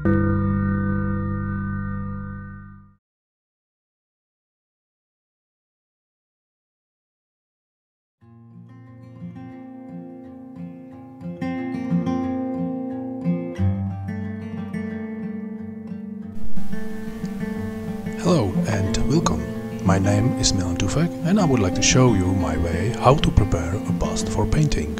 Hello and welcome. My name is Milan Tufek and I would like to show you my way how to prepare a bust for painting.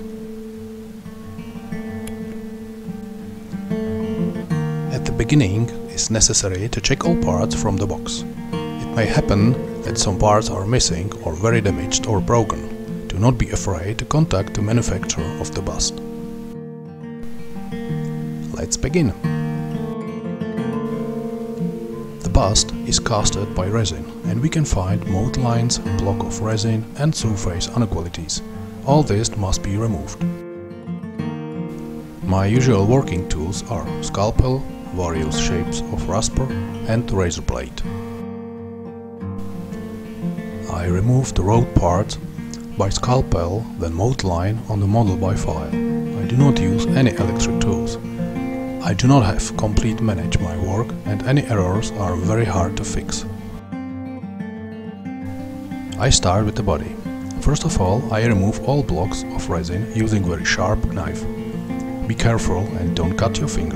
At the beginning it's necessary to check all parts from the box. It may happen that some parts are missing or very damaged or broken. Do not be afraid to contact the manufacturer of the bust. Let's begin. The bust is casted by resin and we can find mold lines, block of resin and surface inequalities. All this must be removed. My usual working tools are scalpel, various shapes of rasper and razor blade. I remove the raw part by scalpel, then mold line on the model by file. I do not use any electric tools. I do not have complete manage my work and any errors are very hard to fix. I start with the body. First of all, I remove all blocks of resin using very sharp knife. Be careful and don't cut your finger.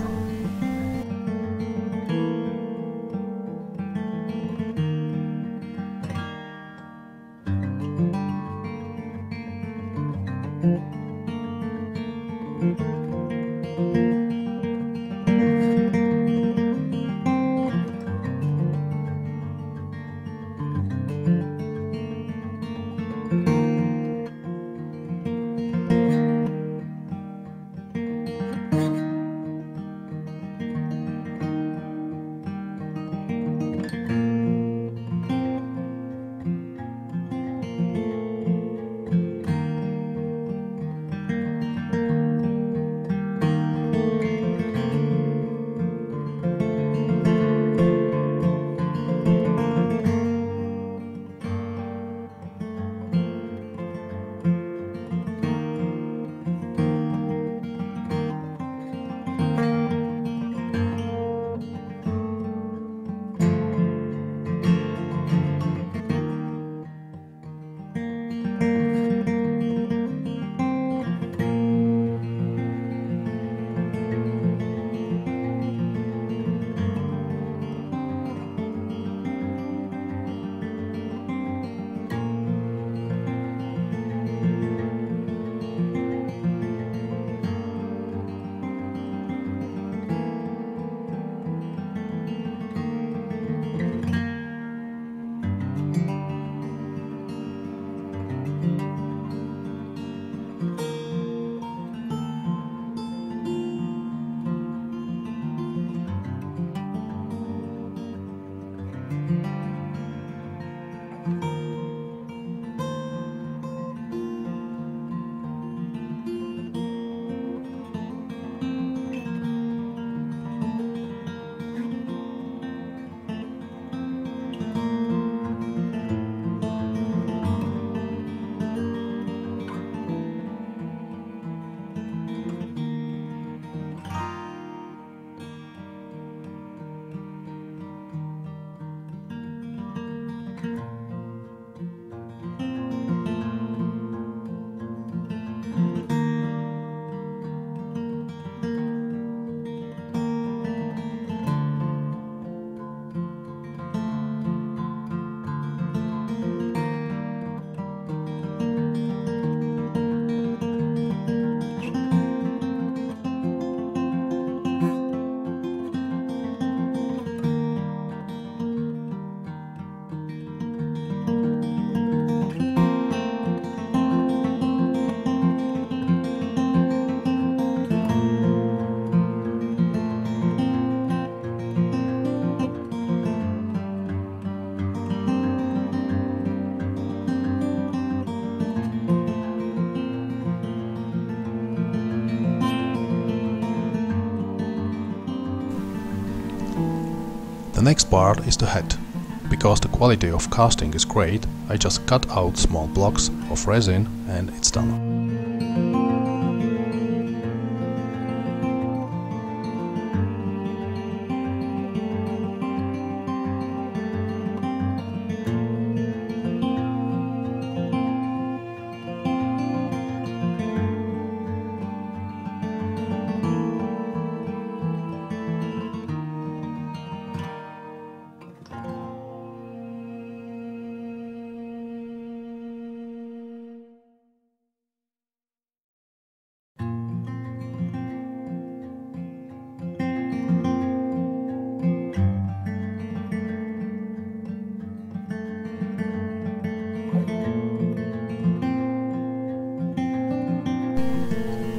The next part is the head. Because the quality of casting is great, I just cut out small blocks of resin and it's done.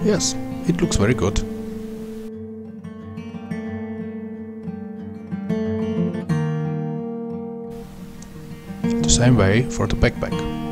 Yes, it looks very good. The same way for the backpack.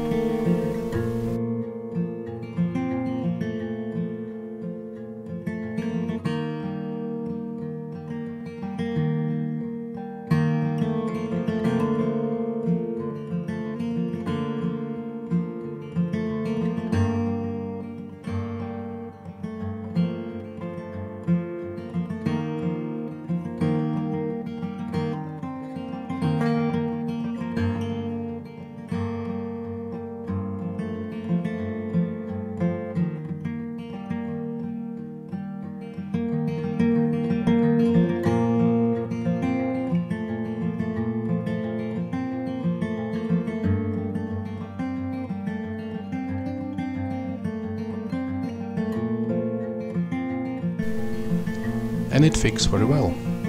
And it fits very well.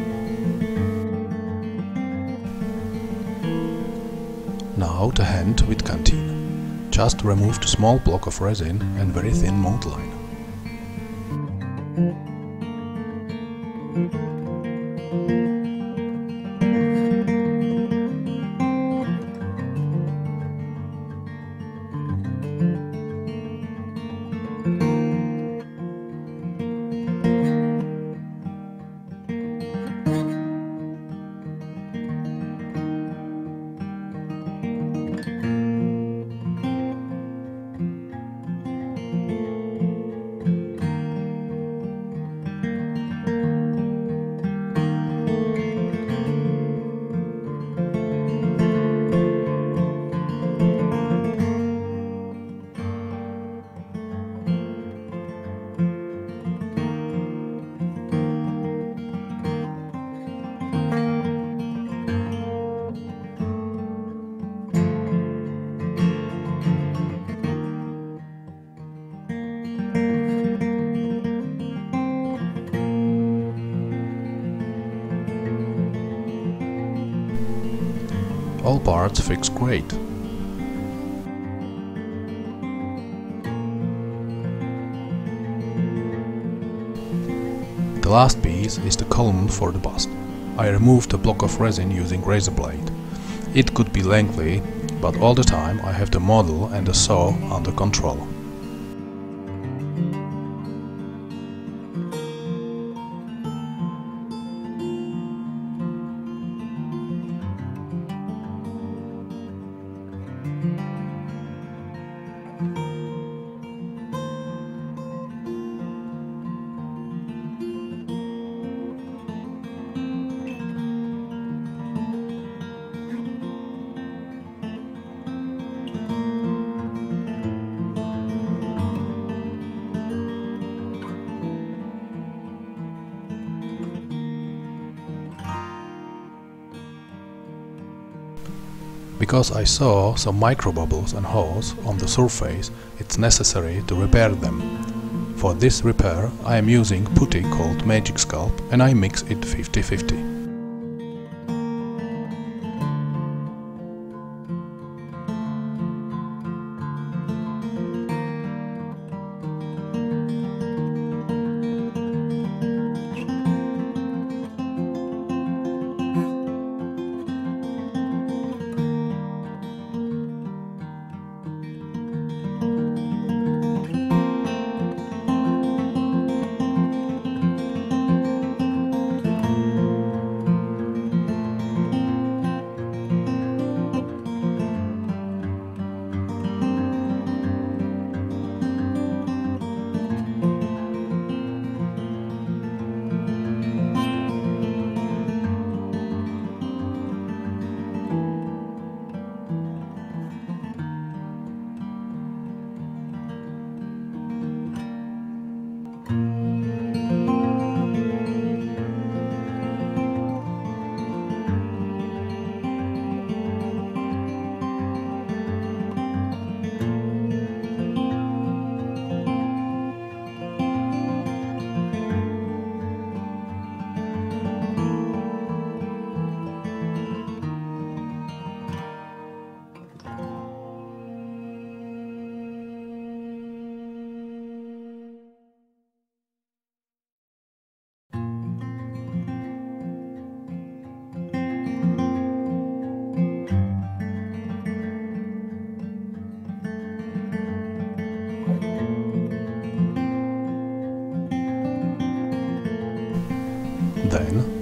Now the hand with canteen. Just remove the small block of resin and very thin mold line. All parts fix great. The last piece is the column for the bust. I removed a block of resin using razor blade. It could be lengthy, but all the time I have the model and the saw under control. Because I saw some micro bubbles and holes on the surface, it's necessary to repair them. For this repair I am using putty called Magic Sculpt and I mix it 50-50.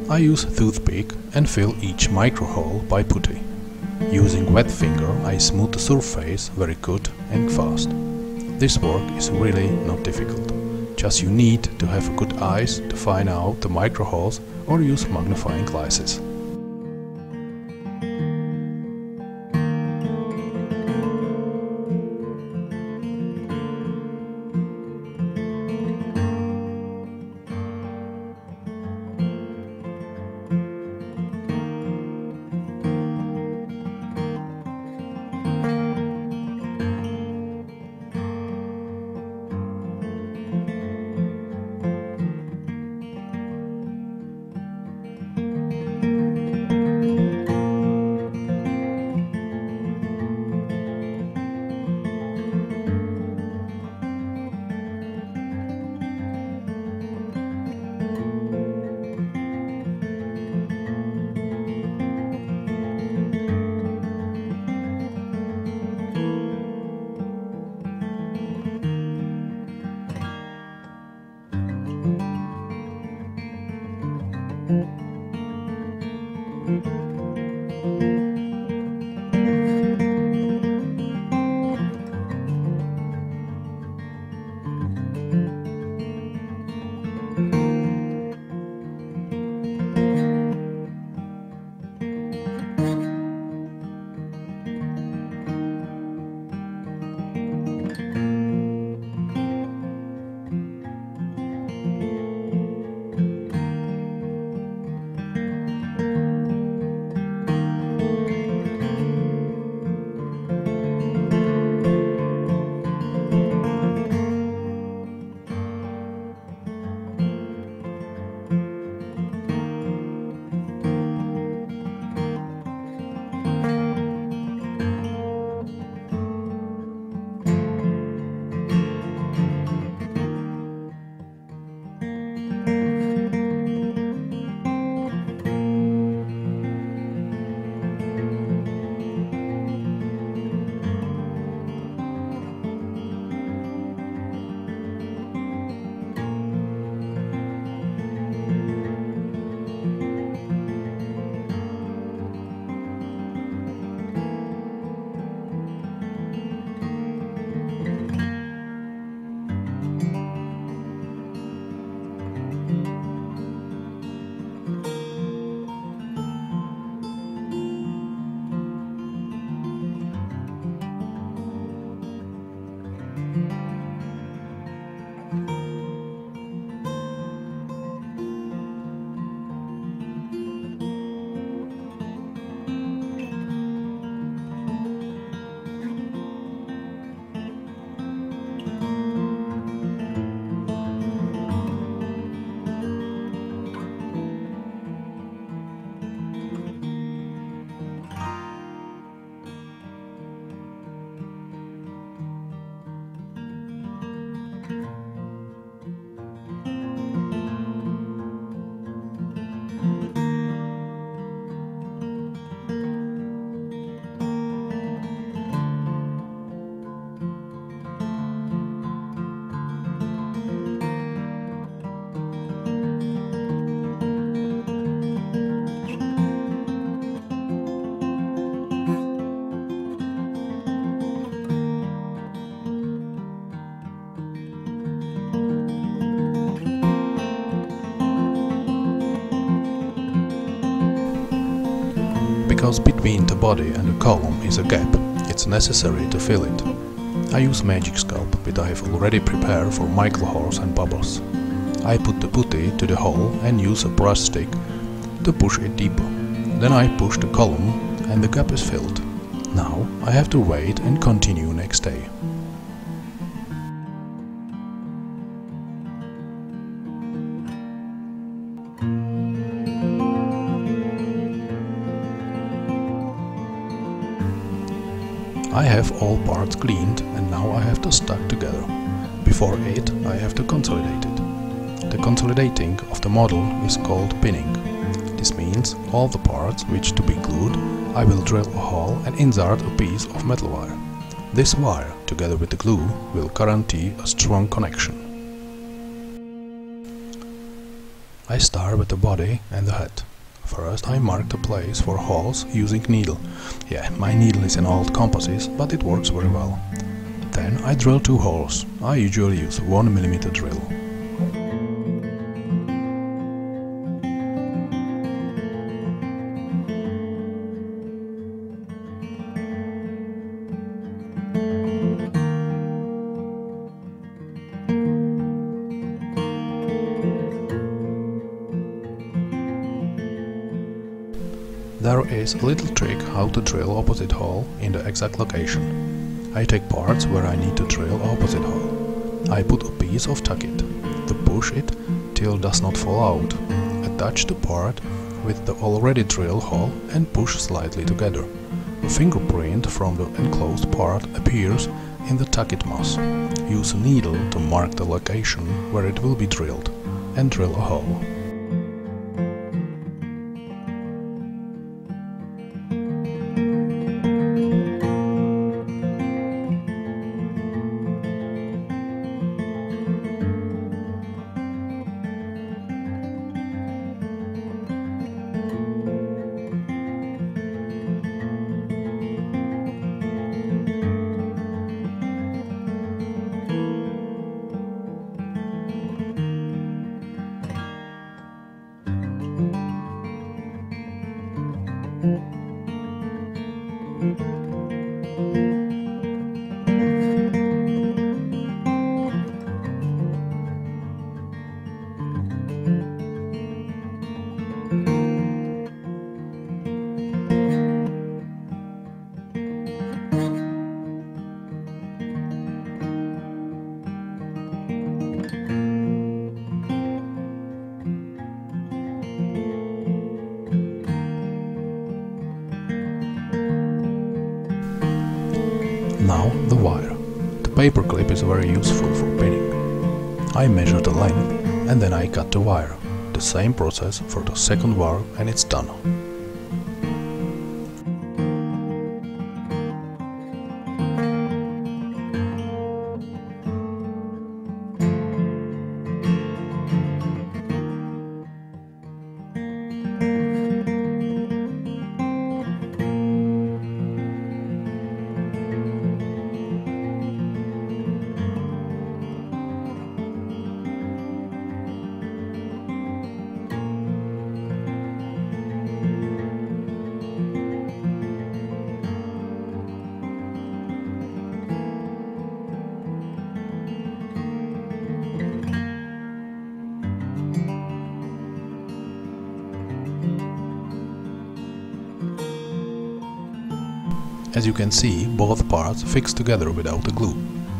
I use toothpick and fill each micro hole by putty. Using wet finger I smooth the surface very good and fast. This work is really not difficult. Just you need to have good eyes to find out the micro holes or use magnifying glasses. Because between the body and the column is a gap, it's necessary to fill it. I use magic sculpt, but I have already prepared for micro holes and bubbles. I put the putty to the hole and use a brush stick to push it deeper. Then I push the column and the gap is filled. Now I have to wait and continue next day. I have all parts cleaned and now I have to stack together. Before it, I have to consolidate it. The consolidating of the model is called pinning. This means all the parts which to be glued, I will drill a hole and insert a piece of metal wire. This wire, together with the glue, will guarantee a strong connection. I start with the body and the head. First I mark the place for holes using needle. Yeah, my needle is an old composite, but it works very well. Then I drill 2 holes. I usually use 1 mm drill. There is a little trick how to drill opposite hole in the exact location. I take parts where I need to drill opposite hole. I put a piece of tackit to push it till it does not fall out. Attach the part with the already drilled hole and push slightly together. A fingerprint from the enclosed part appears in the tackit mass. Use a needle to mark the location where it will be drilled and drill a hole. Now the wire. The paper clip is very useful for pinning. I measure the length and then I cut the wire. The same process for the second wire and it's done. As you can see, both parts fix together without a glue.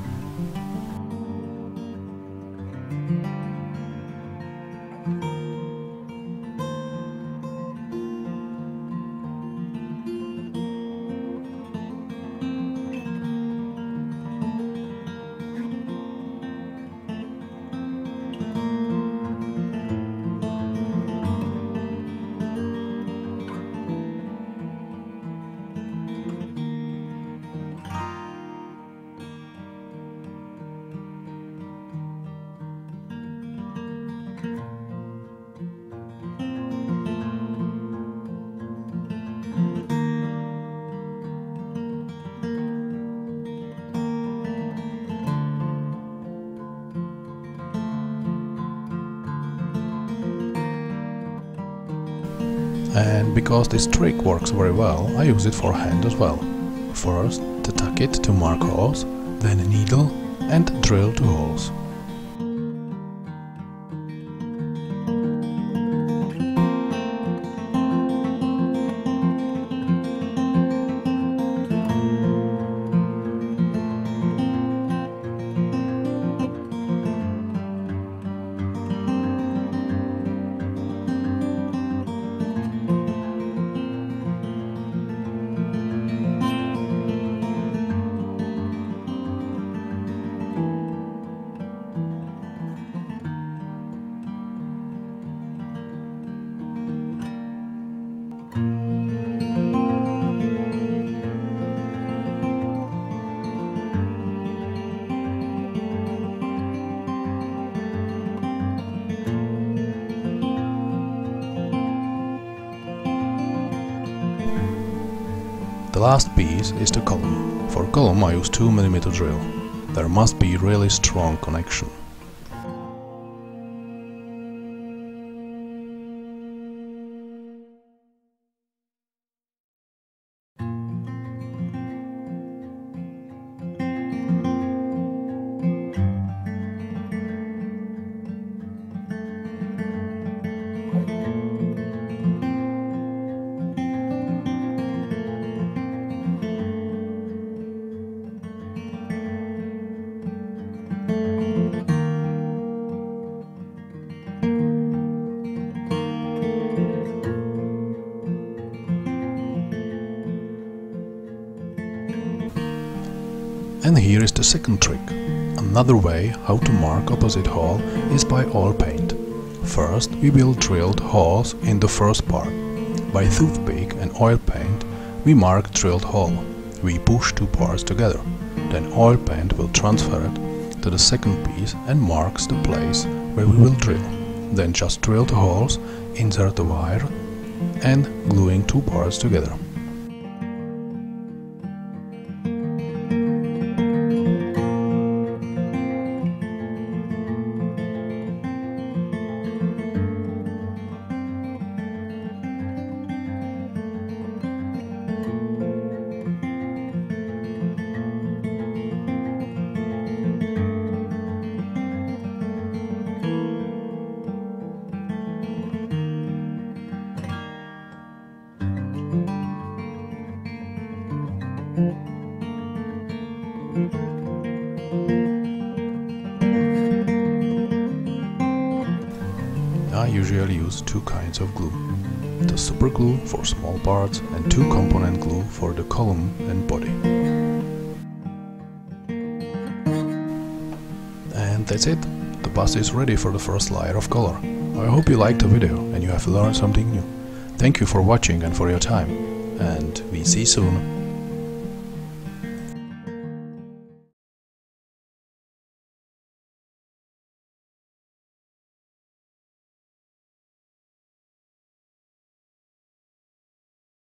And because this trick works very well, I use it for hand as well. First the tackit to mark holes, then a needle and drill 2 holes. The last piece is the column. For column I use 2mm drill. There must be really strong connection. And here is the second trick. Another way how to mark opposite hole is by oil paint. First we will drill holes in the first part. By toothpick and oil paint we mark drilled hole. We push two parts together. Then oil paint will transfer it to the second piece and marks the place where we will drill. Then just drill the holes, insert the wire and gluing two parts together. I usually use two kinds of glue. The super glue for small parts and two component glue for the column and body. And that's it. The bus is ready for the first layer of color. I hope you liked the video and you have learned something new. Thank you for watching and for your time. And we see you soon.